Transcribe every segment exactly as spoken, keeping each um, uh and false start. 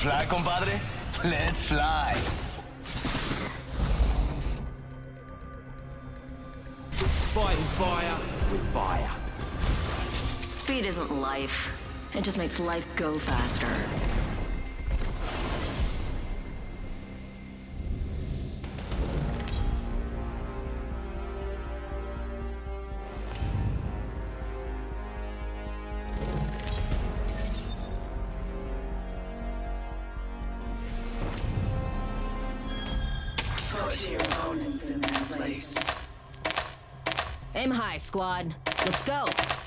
fly, compadre? Let's fly. Fighting fire with fire. Speed isn't life. It just makes life go faster. Put your opponents in their place. Aim high, squad. Let's go.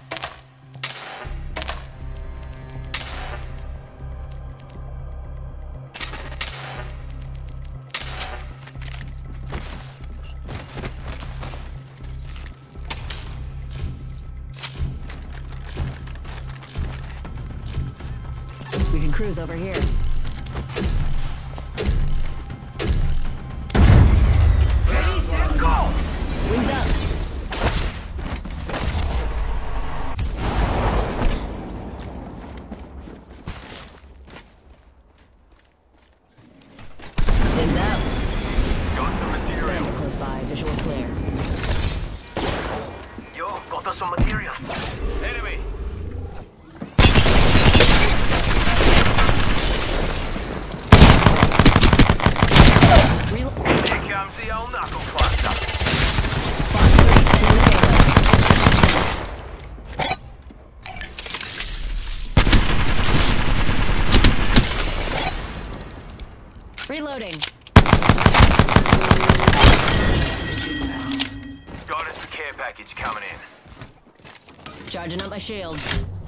We can cruise over here. Ready, set, go! Wings up. Wings out. Got some materials. Barrel close by. Visual clear. Yo, got us some materials. Enemy. Reload. Here comes the old knuckle cluster. Fox three, scan the payload. Reloading. Got us a care package coming in. Charging up my shields.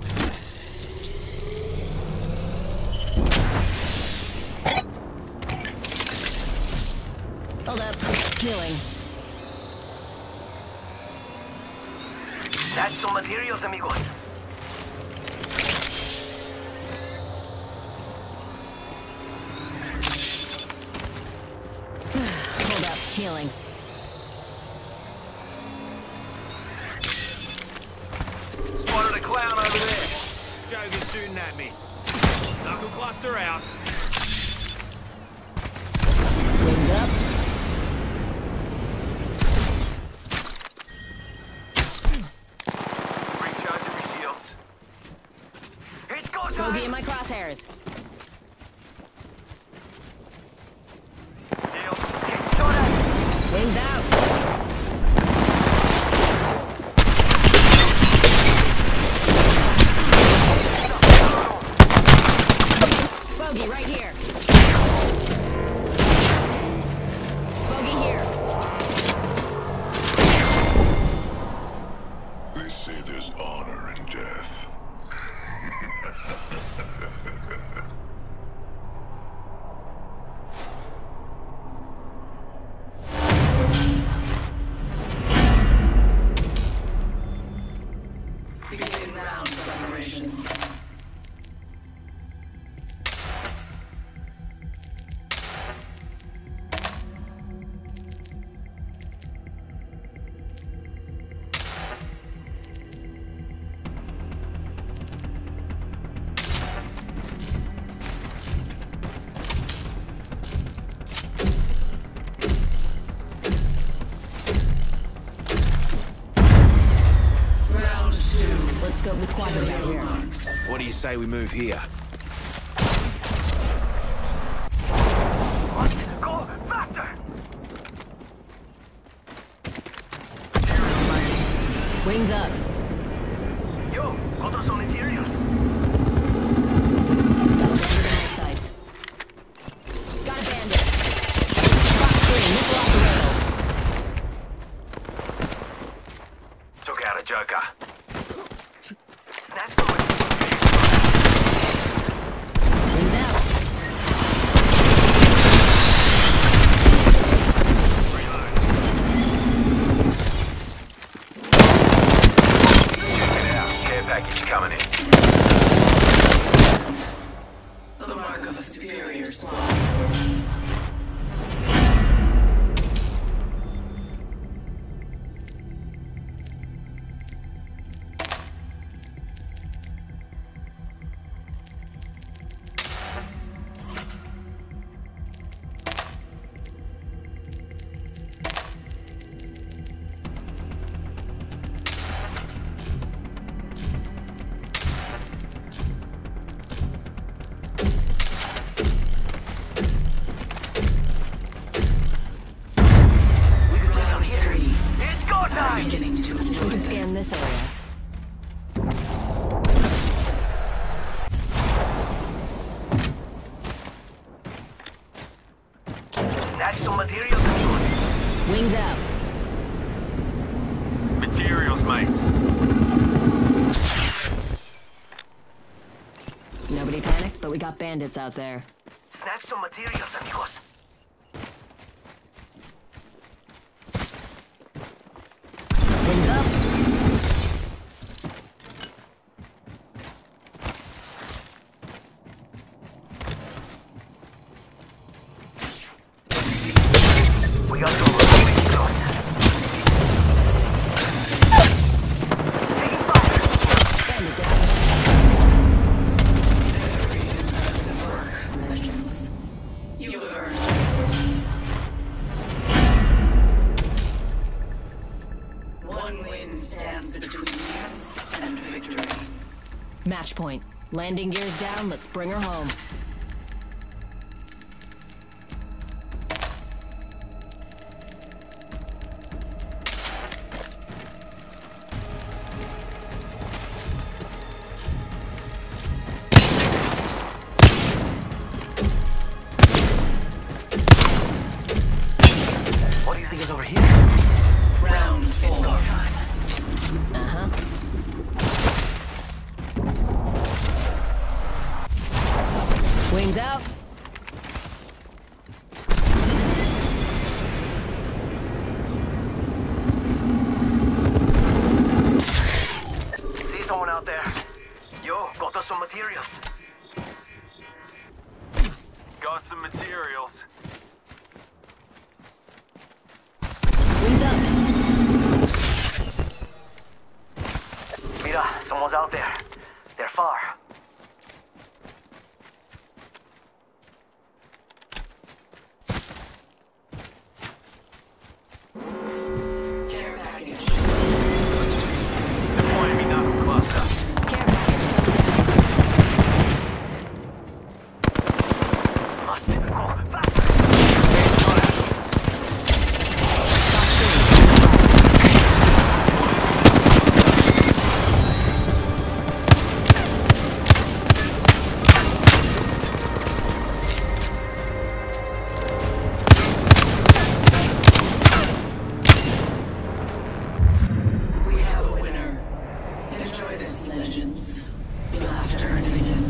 Hold up. Healing. That's some materials, amigos. Hold up. Healing. Spotted a clown over there. Joker's shooting at me. Knuckle cluster out. Wings up. Recharging my shields. It's go Bogey time! in my crosshairs. Shield. Get shot at! Wings out. Bogey right here. Bogey here. They say there's honor in death. Begin round preparation. Round two. Let's scope this quadrant out here. Marks. What do you say we move here? Go faster! Wings up. Yo, got us some materials. Got a bandit in my sights. Got a bandit. Fox three, missile off the rails. Took out a joker. Snap sword. Wings out. Check it out. Care package coming in. The mark of the superior squad. mates. Nobody panic, but we got bandits out there. Snatch some materials, amigos. Wings up. We got to move close. Taking fire. Bandit down. Very impressive work, Legends. You have earned it. One win stands between you and victory. Match point. Landing gears down, let's bring her home. What do you think is over here? Round four. Uh-huh. Wings out. See someone out there? Yo, got us some materials. Got some materials. Wings up. Mira, someone's out there. They're far. Care package. Deploying me now, cluster. Care package. Must go faster. We have a winner. Enjoy this, Legends. You'll have to earn it again.